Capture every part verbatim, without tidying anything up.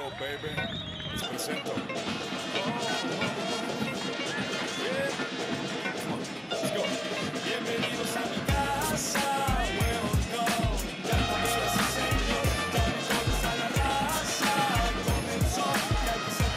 Yo, baby, les presento. Yeah. Come on, let's go. Bienvenidos a mi casa. Welcome. Ya comienza ese señor. Dale todos a la raza. Comenzó. Ya que se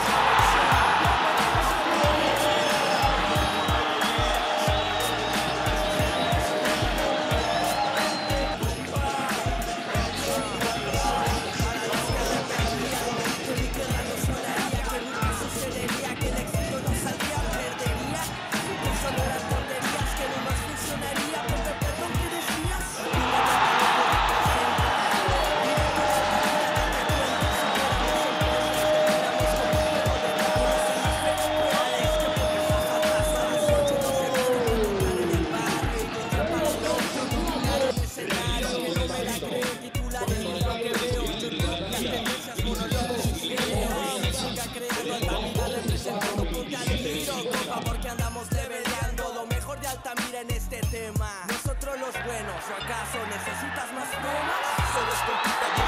porque andamos leveleando lo mejor de Altamira en este tema. Nosotros los buenos, ¿o acaso necesitas más temas? Solo es compita.